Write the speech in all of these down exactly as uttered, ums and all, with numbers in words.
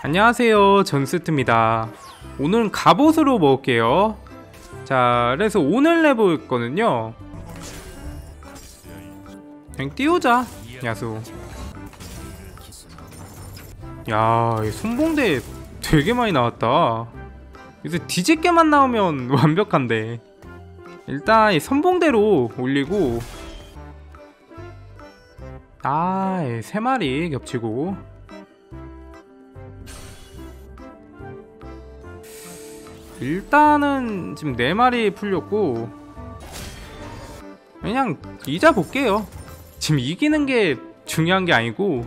안녕하세요, 전스트입니다. 오늘은 갑옷으로 먹을게요. 자, 그래서 오늘 내볼 거는요, 그냥 띄우자. 야수. 야, 이 손봉대 되게 많이 나왔다. 이제 뒤집게만 나오면 완벽한데. 일단 이 선봉대로 올리고, 아, 세 마리 겹치고. 일단은 지금 네 마리 풀렸고, 그냥 이자 볼게요. 지금 이기는 게 중요한 게 아니고.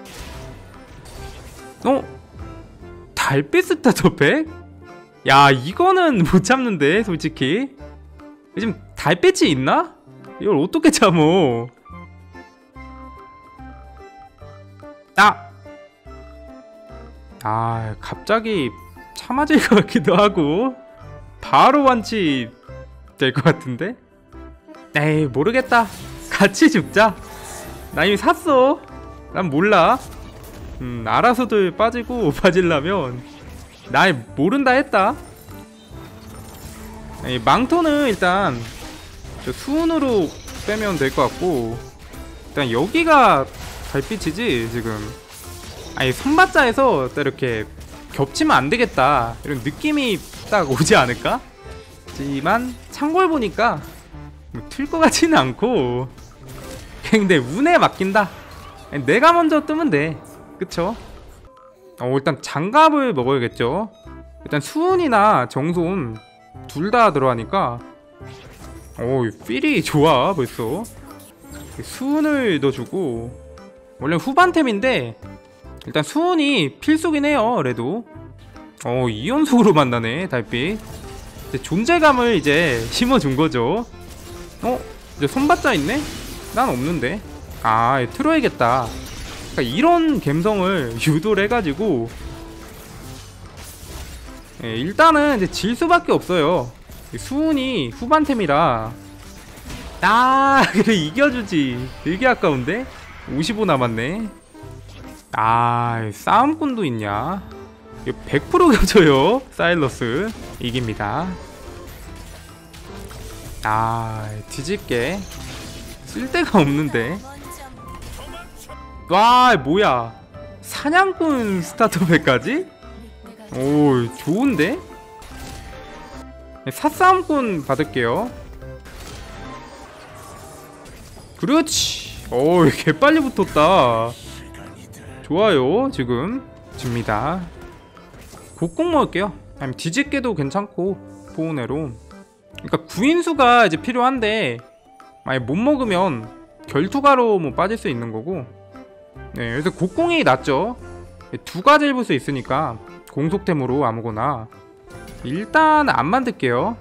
어? 달빛 스타터팩? 야, 이거는 못 참는데 솔직히. 지금 달빛이 있나? 이걸 어떻게 참어? 아! 아, 갑자기 참아질 것 같기도 하고 바로 완치 될 것 같은데? 에이, 모르겠다. 같이 죽자. 나 이미 샀어. 난 몰라. 음, 알아서들 빠지고 빠질라면 날 모른다 했다. 이 망토는 일단 저 수은으로 빼면 될 것 같고, 일단 여기가 달빛이지 지금. 아니, 선받자에서 이렇게 겹치면 안 되겠다 이런 느낌이 딱 오지 않을까? 하지만 창고를 보니까 뭐 틀 것 같지는 않고, 근데 운에 맡긴다. 내가 먼저 뜨면 돼. 그쵸? 어, 일단 장갑을 먹어야겠죠. 일단 수은이나 정손 둘 다 들어가니까 오, 필이 좋아. 벌써 수은을 넣어주고, 원래 후반템인데 일단 수은이 필수긴 해요. 그래도 어, 이 연속으로 만나네 달빛. 이제 존재감을 이제 심어준 거죠. 어? 이제 손받자 있네? 난 없는데. 아, 틀어야겠다. 그러니까 이런 감성을 유도를 해가지고, 예, 일단은 이제 질 수밖에 없어요. 수은이 후반템이라. 아, 그래, 이겨주지. 되게 아까운데? 오십오 남았네. 아, 싸움꾼도 있냐? 이거 백 퍼센트 겹쳐요. 사일러스 이깁니다. 아, 뒤집게 쓸데가 없는데. 와, 뭐야, 사냥꾼 스타터팩까지? 오, 좋은데? 사싸움꾼 받을게요. 그렇지. 오, 개빨리 붙었다. 좋아요. 지금 줍니다. 곡곡 먹을게요. 아니면 뒤집게도 괜찮고, 보온으로. 그러니까 구인수가 이제 필요한데, 만약 못 먹으면 결투가로 뭐 빠질 수 있는 거고. 네, 그래서 곡공이 낫죠. 두 가지를 볼 수 있으니까 공속템으로 아무거나. 일단 안 만들게요.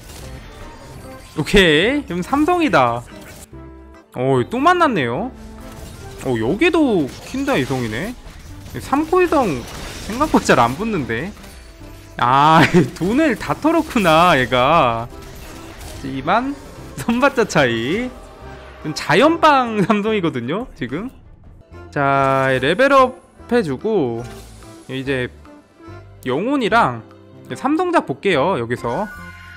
오케이, 그럼 삼성이다. 어, 또 만났네요. 어, 여기도 킨다 이성이네. 삼 코 이성 생각보다 잘 안 붙는데. 아, 돈을 다 털었구나 얘가. 하지만 선받자 차이. 자연빵 삼성이거든요 지금. 자, 레벨업 해주고 이제 영혼이랑 삼성작 볼게요. 여기서.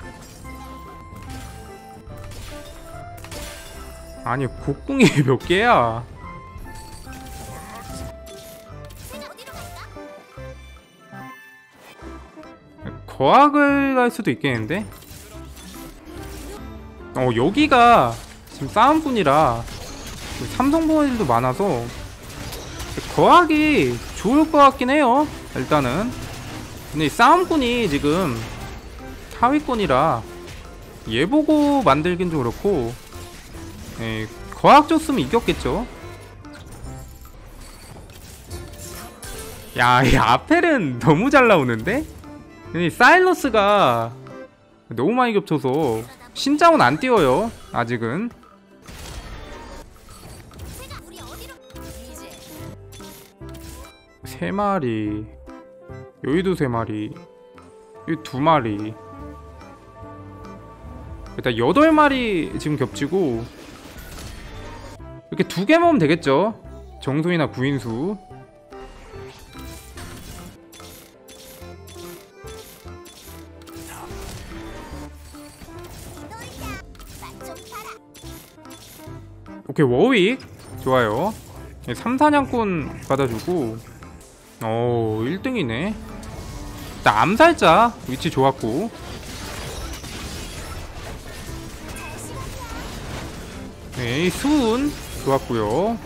아니, 곡궁이 몇 개야? 거학을 갈 수도 있겠는데? 어, 여기가 지금 싸움꾼이라 삼성보호들도 많아서 거학이 좋을 것 같긴 해요. 일단은. 근데 이 싸움꾼이 지금 하위권이라 얘 보고 만들긴 좀 그렇고, 예, 거학 줬으면 이겼겠죠. 야, 이 아펠은 너무 잘 나오는데? 근데 사일러스가 너무 많이 겹쳐서 신장은 안 띄워요 아직은. 세 마리, 여기도 세 마리, 여기 두 마리. 일단 여덟 마리 지금 겹치고, 이렇게 두 개 먹으면 되겠죠. 정소이나 구인수. 오케이, 워윅 좋아요. 삼사냥꾼 받아주고. 오, 일 등이네. 일단 암살자 위치 좋았고. 네, 수은 좋았고요.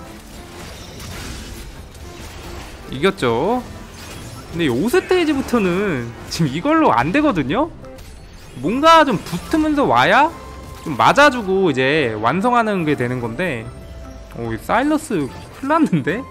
이겼죠. 근데 오 스테이지부터는 지금 이걸로 안 되거든요. 뭔가 좀 붙으면서 와야 좀 맞아주고 이제 완성하는 게 되는 건데. 오, 사일러스 큰일 났는데?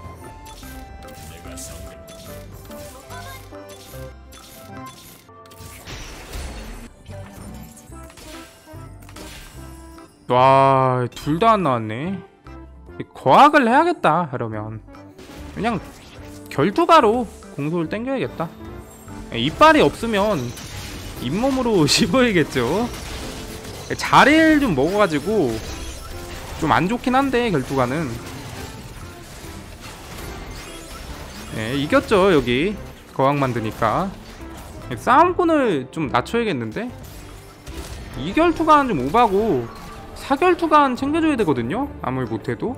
와, 둘 다 안 나왔네. 거학을 해야겠다. 그러면 그냥 결투가로 공소를 땡겨야겠다. 이빨이 없으면 잇몸으로 씹어야겠죠. 자리를 좀 먹어가지고 좀 안 좋긴 한데, 결투가는. 네, 이겼죠. 여기 거학 만드니까. 싸움꾼을 좀 낮춰야겠는데. 이 결투간 좀 오바고 사 결투간 챙겨줘야 되거든요, 아무리 못해도.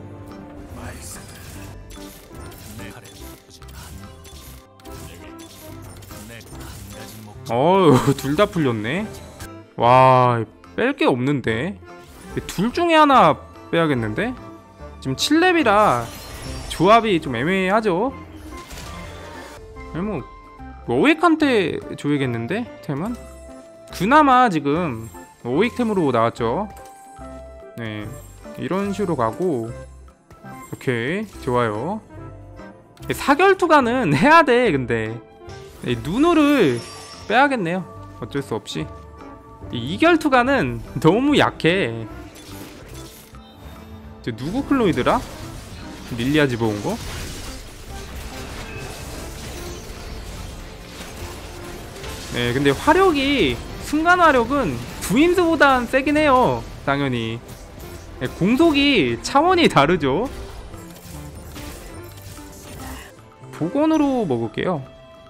어휴, 둘 다 풀렸네. 와, 뺄 게 없는데. 둘 중에 하나 빼야겠는데? 지금 칠 렙이라 조합이 좀 애매하죠? 뭐 워윅한테 줘야겠는데? 템은? 그나마 지금 워윅템으로 나왔죠. 네, 이런 식으로 가고. 오케이, 좋아요. 사결투가는 해야돼. 근데 누누를 빼야겠네요, 어쩔 수 없이. 이결투가는 너무 약해. 저 누구 클로이드라? 릴리아 집어온 거? 네, 근데 화력이, 순간 화력은 부인즈보단 세긴 해요, 당연히. 네, 공속이 차원이 다르죠. 복원으로 먹을게요.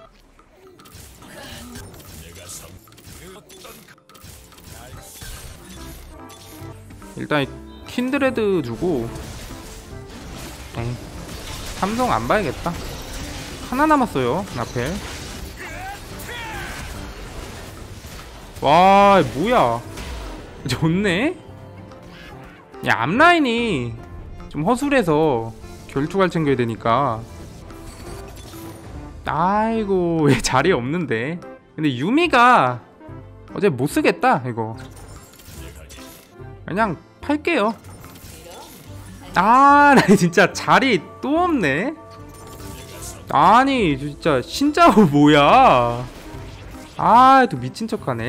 일단 킨드레드 주고. 응. 삼성 안 봐야겠다. 하나 남았어요, 나펠. 와, 뭐야. 좋네? 야, 앞라인이 좀 허술해서 결투갈 챙겨야 되니까. 아이고, 왜 자리 없는데. 근데 유미가 어제 못 쓰겠다, 이거. 그냥 팔게요. 아, 나 진짜 자리 또 없네. 아니, 진짜 신짜오 뭐야. 아, 또 미친 척하네.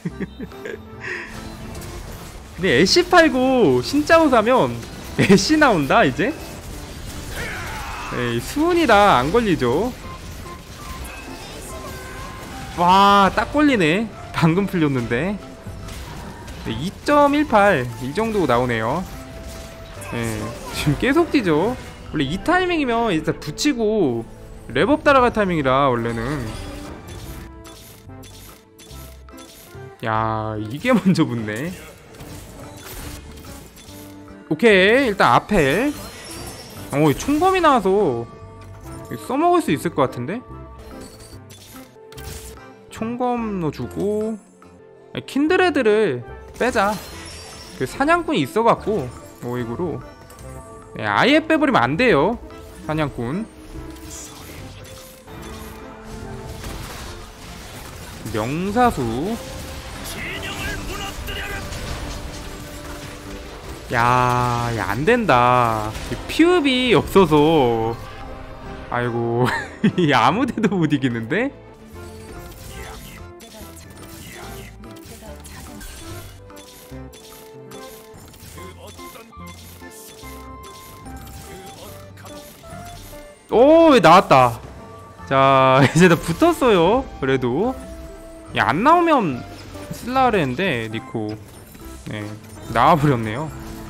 근데 애쉬 팔고 신짜오 사면 애쉬 나온다 이제? 에이, 수은이라 안 걸리죠. 와, 딱 걸리네. 방금 풀렸는데. 이 점 일팔 이 정도 나오네요. 네, 지금 계속 뛰죠. 원래 이 타이밍이면 일단 붙이고 랩업 따라갈 타이밍이라 원래는. 야, 이게 먼저 붙네. 오케이, 일단 아펠. 어, 총검이 나와서 써먹을 수 있을 것 같은데? 총검 넣어주고. 킨드레드를 빼자. 그 사냥꾼이 있어갖고 오익으로. 네, 아예 빼버리면 안 돼요, 사냥꾼. 명사수. 야, 야, 안 된다. 피읍이 없어서. 아이고, 아무데도 못 이기는데? 오, 나왔다. 자, 이제 다 붙었어요. 그래도. 야, 안 나오면 쓸라 그랬는데 니코. 네, 나와버렸네요.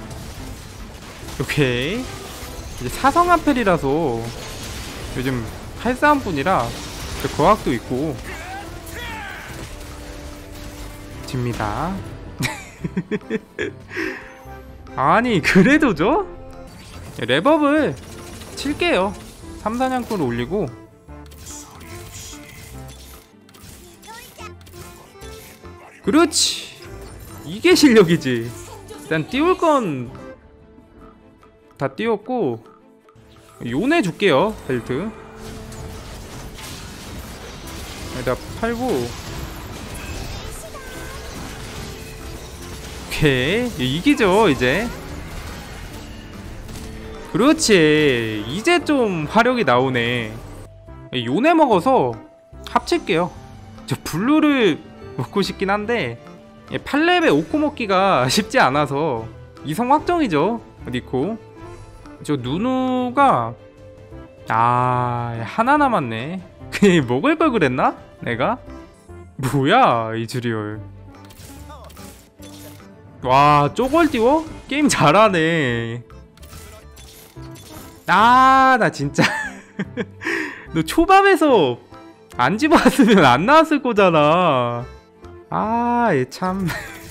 오케이. 이제 사성 아펠이라서 요즘 칼싸움뿐이라 거학도 있고. 집니다. 아니, 그래도 죠? 랩업을 칠게요. 삼사냥꾼을 올리고. 그렇지, 이게 실력이지. 일단 띄울 건 다 띄웠고 요네 줄게요. 벨트 여기다 팔고. 오케이, 이기죠 이제. 그렇지, 이제 좀 화력이 나오네. 요네 먹어서 합칠게요. 저 블루를 먹고 싶긴 한데 팔 렙에 오코 먹기가 쉽지 않아서 이성 확정이죠. 니코. 저 누누가 아 하나 남았네. 그냥 먹을 걸 그랬나? 내가? 뭐야 이 주리얼. 와 쪼걸 띄워? 게임 잘하네. 아 나 진짜 너 초밥에서 안 집어왔으면 안 나왔을 거잖아. 아 얘 참.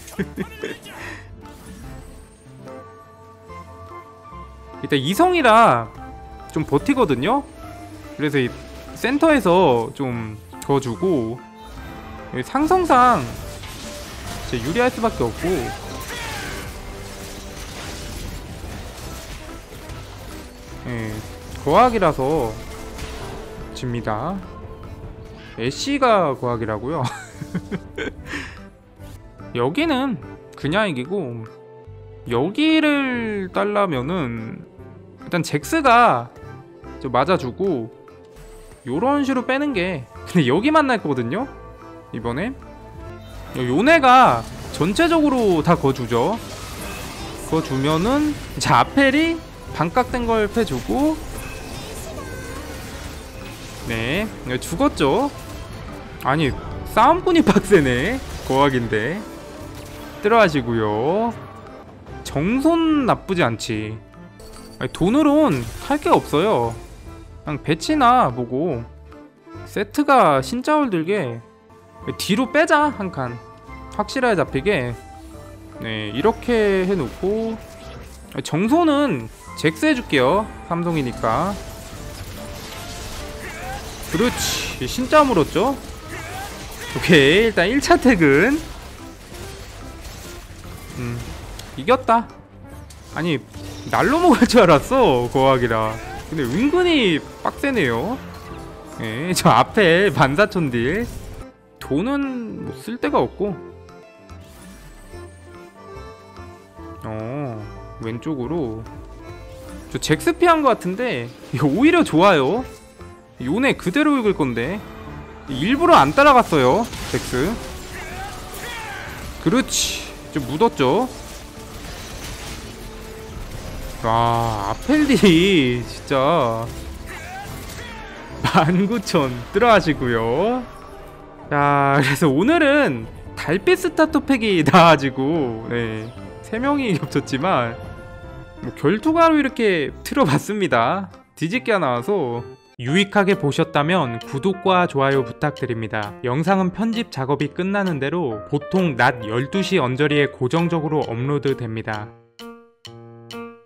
일단 이성이라 좀 버티거든요. 그래서 이 센터에서 좀 져주고, 상성상 진짜 유리할 수밖에 없고. 예, 거학이라서 집니다. 애쉬가 거학이라고요. 여기는 그냥 이기고, 여기를 딸라면은 일단 잭스가 좀 맞아주고 요런 식으로 빼는게. 근데 여기 만날 거거든요 이번에. 요네가 전체적으로 다 거주죠. 거주면은 이제 아펠이 반깍된 걸 패주고. 네 죽었죠. 아니 싸움꾼이 빡세네. 거학인데 들어가시고요. 정손 나쁘지 않지. 아니, 돈으론 할 게 없어요. 그냥 배치나 보고 세트가 신짜올 들게 뒤로 빼자. 한 칸 확실하게 잡히게. 네 이렇게 해놓고 정손은 잭스 해줄게요. 삼성이니까. 그렇지, 신짜 물었죠. 오케이, 일단 일 차 퇴근. 음 이겼다. 아니 날로 먹을 줄 알았어 거학이라. 근데 은근히 빡세네요. 예, 저 앞에 반사천 딜. 돈은 뭐 쓸 데가 없고. 어 왼쪽으로 저 잭스 피한 것 같은데 이거 오히려 좋아요. 요네 그대로 읽을 건데 일부러 안 따라갔어요 잭스. 그렇지, 좀 묻었죠. 와 아펠디 진짜 만 구천 들어가시고요. 자 그래서 오늘은 달빛 스타터팩이 나와가지고 네, 세 명이 겹쳤지만 뭐 결투가로 이렇게 틀어봤습니다. 뒤집기가 나와서. 유익하게 보셨다면 구독과 좋아요 부탁드립니다. 영상은 편집 작업이 끝나는 대로 보통 낮 열두 시 언저리에 고정적으로 업로드 됩니다.